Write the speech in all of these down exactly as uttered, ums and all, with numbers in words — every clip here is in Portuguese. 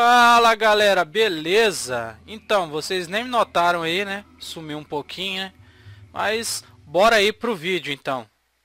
Fala galera, beleza? Então, vocês nem me notaram aí, né? Sumiu um pouquinho, né? Mas bora aí pro vídeo então.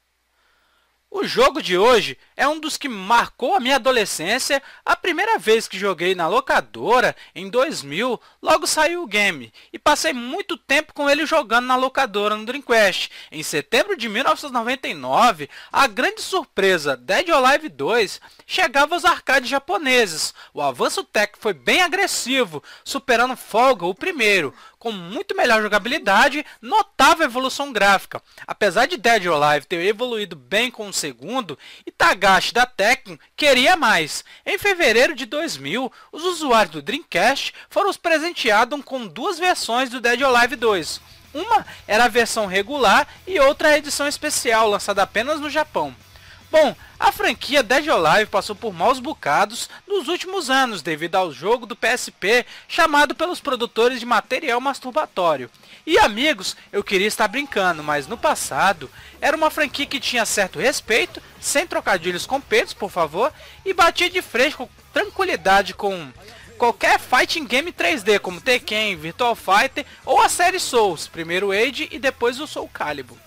O jogo de hoje é um dos que marcou a minha adolescência. A primeira vez que joguei na locadora, em dois mil, logo saiu o game. E passei muito tempo com ele jogando na locadora no Dreamcast. Em setembro de mil novecentos e noventa e nove, a grande surpresa Dead or Alive dois chegava aos arcades japoneses. O avanço técnico foi bem agressivo, superando Folga, o primeiro, com muito melhor jogabilidade, notável evolução gráfica. Apesar de Dead or Alive ter evoluído bem com o segundo, Itagashi da Tecmo queria mais. Em fevereiro de dois mil, os usuários do Dreamcast foram presenteados com duas versões do Dead or Alive dois. Uma era a versão regular e outra a edição especial, lançada apenas no Japão. Bom, a franquia Dead or Alive passou por maus bocados nos últimos anos devido ao jogo do P S P chamado pelos produtores de material masturbatório. E amigos, eu queria estar brincando, mas no passado era uma franquia que tinha certo respeito, sem trocadilhos com peitos, por favor, e batia de frente com tranquilidade com qualquer fighting game três D como Tekken, Virtua Fighter ou a série Souls, primeiro Age e depois o Soul Calibur.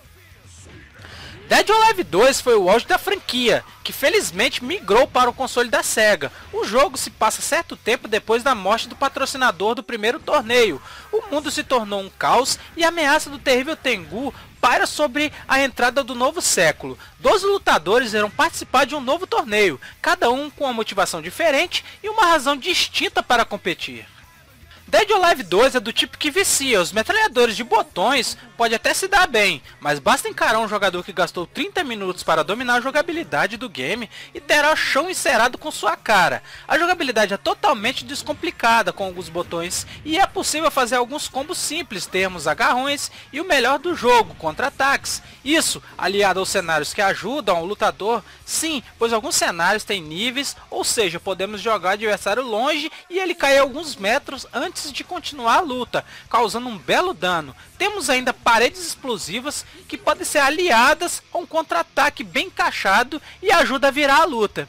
Dead or Alive dois foi o auge da franquia, que felizmente migrou para o console da Sega. O jogo se passa certo tempo depois da morte do patrocinador do primeiro torneio. O mundo se tornou um caos e a ameaça do terrível Tengu paira sobre a entrada do novo século. Doze lutadores irão participar de um novo torneio, cada um com uma motivação diferente e uma razão distinta para competir. Dead or Alive dois é do tipo que vicia. Os metralhadores de botões pode até se dar bem, mas basta encarar um jogador que gastou trinta minutos para dominar a jogabilidade do game e terá o chão encerado com sua cara. A jogabilidade é totalmente descomplicada com alguns botões e é possível fazer alguns combos simples, termos agarrões e o melhor do jogo, contra-ataques. Isso, aliado aos cenários que ajudam o lutador, sim, pois alguns cenários têm níveis, ou seja, podemos jogar o adversário longe e ele cair alguns metros antes de continuar a luta, causando um belo dano. Temos ainda paredes explosivas que podem ser aliadas a um contra-ataque bem encaixado e ajuda a virar a luta.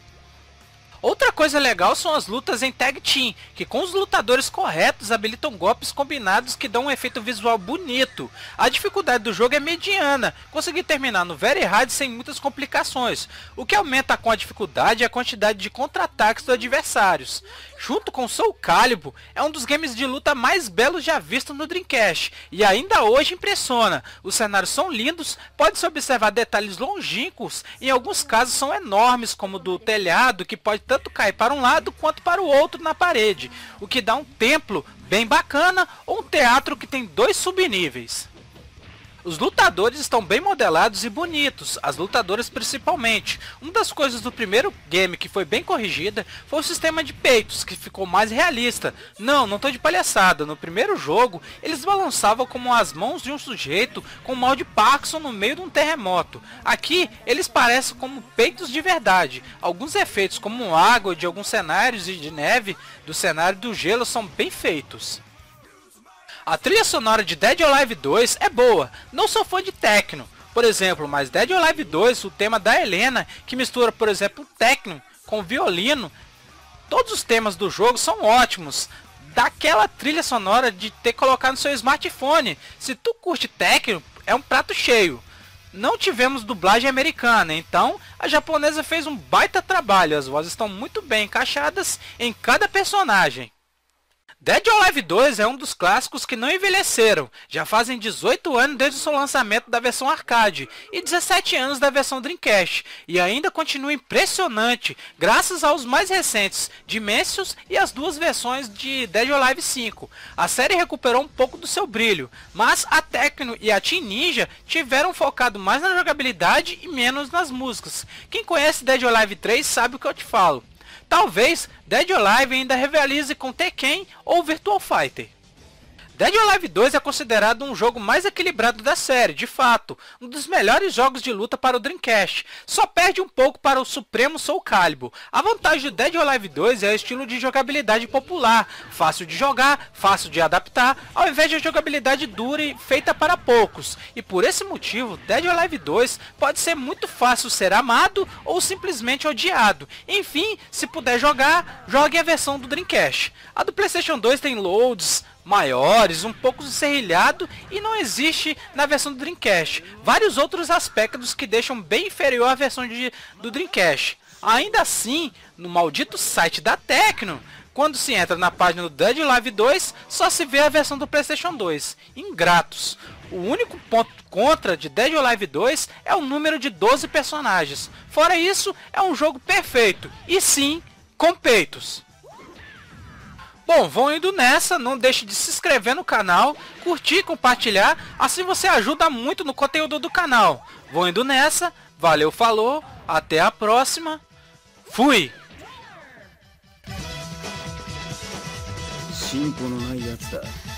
Outra coisa legal são as lutas em Tag Team, que com os lutadores corretos habilitam golpes combinados que dão um efeito visual bonito. A dificuldade do jogo é mediana, consegui terminar no Very Hard sem muitas complicações. O que aumenta com a dificuldade é a quantidade de contra-ataques dos adversários. Junto com Soul Calibur, é um dos games de luta mais belos já vistos no Dreamcast, e ainda hoje impressiona. Os cenários são lindos, pode-se observar detalhes longínquos, e em alguns casos são enormes, como o do telhado, que pode tanto cair para um lado quanto para o outro na parede, o que dá um templo bem bacana ou um teatro que tem dois subníveis. Os lutadores estão bem modelados e bonitos, as lutadoras principalmente. Uma das coisas do primeiro game que foi bem corrigida foi o sistema de peitos, que ficou mais realista. Não, não tô de palhaçada, no primeiro jogo eles balançavam como as mãos de um sujeito com mal de Parkinson no meio de um terremoto. Aqui eles parecem como peitos de verdade. Alguns efeitos como água de alguns cenários e de neve do cenário do gelo são bem feitos. A trilha sonora de Dead or Alive dois é boa, não sou fã de techno, por exemplo, mas Dead or Alive dois, o tema da Helena, que mistura, por exemplo, techno com violino, todos os temas do jogo são ótimos, daquela trilha sonora de ter colocado no seu smartphone. Se tu curte techno, é um prato cheio. Não tivemos dublagem americana, então a japonesa fez um baita trabalho, as vozes estão muito bem encaixadas em cada personagem. Dead or Alive dois é um dos clássicos que não envelheceram, já fazem dezoito anos desde o seu lançamento da versão arcade e dezessete anos da versão Dreamcast, e ainda continua impressionante graças aos mais recentes Dimensions e as duas versões de Dead or Alive cinco. A série recuperou um pouco do seu brilho, mas a Tecno e a Team Ninja tiveram focado mais na jogabilidade e menos nas músicas. Quem conhece Dead or Alive três sabe o que eu te falo. Talvez Dead or Alive ainda rivalize com Tekken ou Virtua Fighter. Dead or Alive dois é considerado um jogo mais equilibrado da série, de fato, um dos melhores jogos de luta para o Dreamcast, só perde um pouco para o Supremo Soul Calibur. A vantagem do Dead or Alive dois é o estilo de jogabilidade popular, fácil de jogar, fácil de adaptar, ao invés de jogabilidade dura e feita para poucos, e por esse motivo, Dead or Alive dois pode ser muito fácil ser amado ou simplesmente odiado. Enfim, se puder jogar, jogue a versão do Dreamcast. A do PlayStation dois tem loads maiores, um pouco serrilhado e não existe na versão do Dreamcast. Vários outros aspectos que deixam bem inferior à versão de, do Dreamcast. Ainda assim, no maldito site da Tecno, quando se entra na página do Dead or Alive dois, só se vê a versão do PlayStation dois. Ingratos. O único ponto contra de Dead or Alive dois é o número de doze personagens. Fora isso, é um jogo perfeito. E sim, com peitos. Bom, vão indo nessa, não deixe de se inscrever no canal, curtir e compartilhar, assim você ajuda muito no conteúdo do canal. Vão indo nessa, valeu, falou, até a próxima, fui! 進歩のないやつだ。